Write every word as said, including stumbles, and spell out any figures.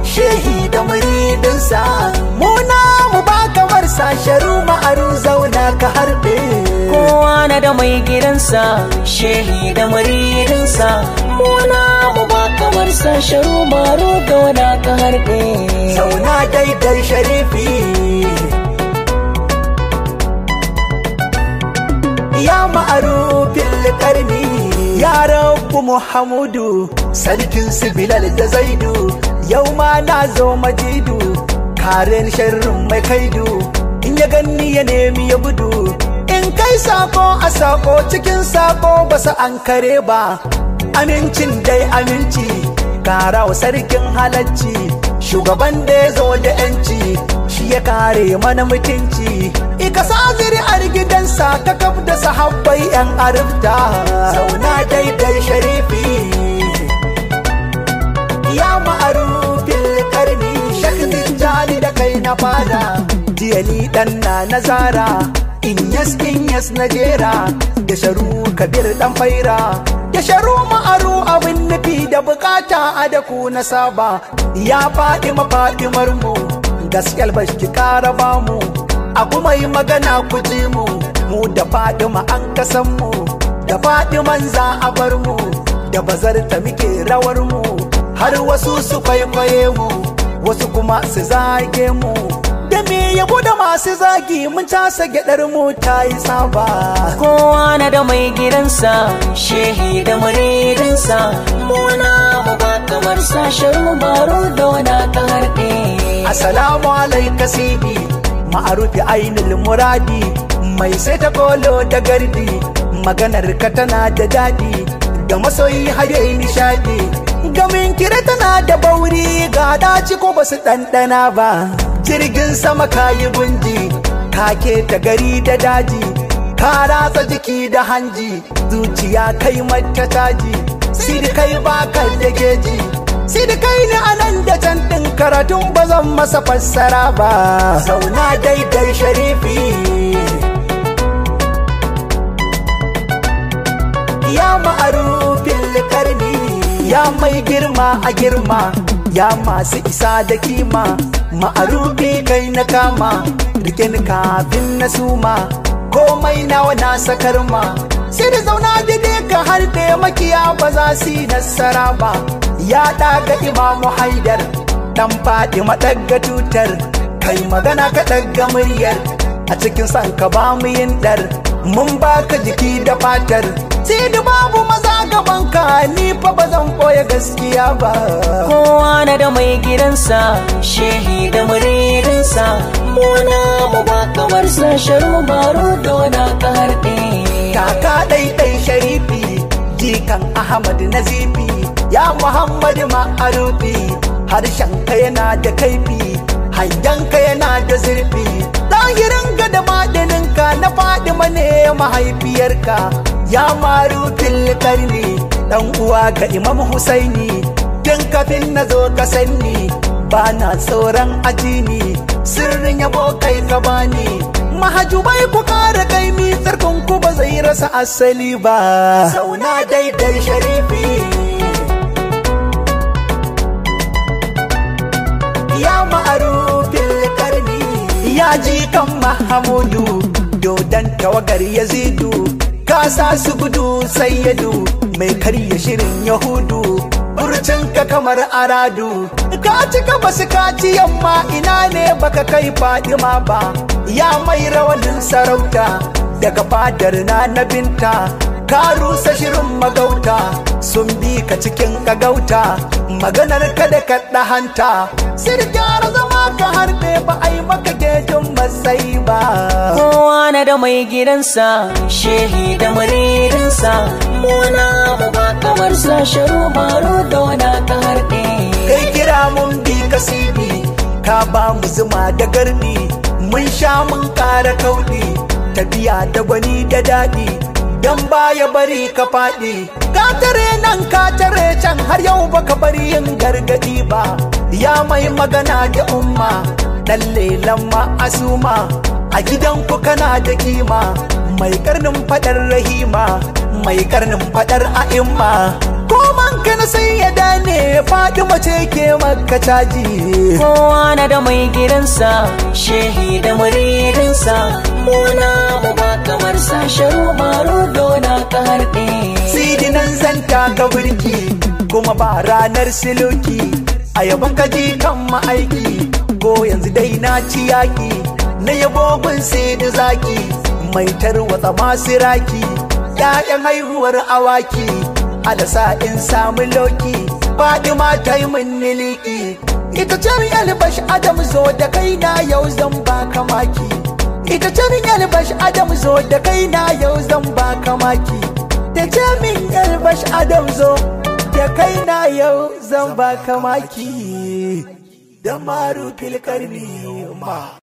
shehi da muridinsa. Muna mu ba kamar sa sharu ma'aru zauna ka harbe. Kowa na da mai gidansa, shehi da muridinsa. Muna mu ba kamar sa sharu ma'aru zauna ka harbe. Zauna daidai sharifi. Ya ma'arufin karni, ya rabu Muhammadu, sarkin su Bilal da Zaidu. Yau ma na zo majidu, karen sharrin mai kaidu. In ya ganni ya nemi ya gudu, in kai sako a sako cikin sako basu an kare ba. Amincin dai aminci, karawa sarkin halacci, shugaban da ya zo da yanci, shi ya kare mana mutunci. Ika sa zuri'ar gidansa ta kaf da sahabbai yan arifta. Zauna daidai sharifi. Ya ma'arufin karni, shakzin jani da kai na fada. Jiyali dan na nazara, inyas inyas na jera. Da sharu kabir dan faira, da sharu ma'aru abin nufi da bukata a da ku na saba. Ya faɗi mafaɗimar mu, gaskiyar bashi kara ba mu. A kuma yi magana ku ji mu, mu da Fadima an kasan mu, da Fadiman za a bar mu, da bazarta muke rawar mu, har wasu su kwaikwaye mu, wasu kuma su zage mu. Da me yabo da masu zagi mun casa gyadar mu ta yi saba. Kowa na da mai gidansa, shehi da muridinsa. Muna mu ba kamar sa sharu ma'aru zauna ka harbe. Assalamu alaika sidi, ma'arufi ainul muradi, mai sai ta kolo da gardi. Maganar ka tana da daɗi, da masoyi haye nishadi. Gamin kira tana da bauri, ga daci ko basu ɗanɗana ba. Jirgin sama kayi gunji, kake ta gari da daji. Ka ratsa jiki da hanji, zuciya kai mata taji. Sidi kai baka da geji, sidi kai ne anan da can ɗin karatun ba zan masa fassara ba. Zauna daidai sharifi. Ya ma'arufin karni, ya mai girma a girma, ya masu isa da kima. Ma'arufi kai na kama, rike ni kafin na suma, komai nawa na sakar ma. Sai da zauna daidai ka har da makiya ba za su yi nasara ba. Ya ɗaga Imamu Haidar, ɗan Fadima ɗaga tutar. Kai magana ka ɗaga muryar, a cikin san ka ba mu yin ɗar. Mun baka jiki da fatar, sai da babu maza gaban ka, ni fa ba zan ɓoye gaskiya ba. Kowa na da mai gidansa, shehi da muridinsa. Muna mu ba kamar sa sharu ma'aru zauna ka harbe. Kaka ɗaiɗai sharifi, jikan Ahmad Nazifi. Ya Muhammadu ma'arufi, harshen ka yana da kaifi, hangen ka yana da zurfi. Zahirin ga da madinin ka na Fadima ne mahaifiyarka. Ya ma'arufin karni, dan uwa ga Imam Husaini. Tun kafin na zo ka sanni, ba na tsoron ajini. Sirrin yabo kai ka bani, mahajubai ku kara kaimi, tsarkon ku ba zai rasa asali ba. Zauna daidai sharifi. Ya ma'arufin karni, ya ji kan Mahamudu, dodon tawagar Yazidu. Ka sa su gudu sayyadu, mai karya shirin Yahudu. Burcinka kamar aradu, ka cika basu kaci yamma, ina ne baka kai Fadima ba. Ya mai rawanin sarauta, daga fadar na na binta. Ka rusa shirin magauta, sun bi ka cikin kagauta. Maganar ka da kaɗa hanta, sai da gyara zama ka harbe ba a yi maka gejin matsayi ba. Kowa na da mai gidansa, shehi da muridinsa. Muna mu ba kamar sa sharu ma'aru zauna ka harbe. Kai kira mun bi ka sidi, ka ba mu zuma da gardi. Mun sha mun ƙara kauɗi, tafiya da gwani da daɗi. Dan baya bari ka faɗi, ka tare nan ka tare can, har yau baka bari yin gargaɗi ba. Ya mai magana da umma, ɗan lelan ma'asuma. A gidanku kana da kima, mai karnin faɗar rahima, mai karnin faɗar a'imma. koman ka na sai ya dane faɗi mace ke maka caji. Kowa na da mai gidansa shehi da muridinsa muna mu ba kamar sa sharu baro dona ka harɗe. Sidinan zanta ka birki kuma ba ranar siloki a yaban kaji kan ma'aiki ko yanzu dai na ci yaƙi na yabogun sai da zaki mai tarwatsa masu raki ƴaƴan haihuwar awaki alasa in samu loki Fadima ta yi min niliki ita ce min albash Adam zo da kai na yau zan baka maki ita ce min albash Adam zo da kai na yau zan baka maki ta ce min albash Adam zo da kai na yau zan baka maki da maru filkarni ma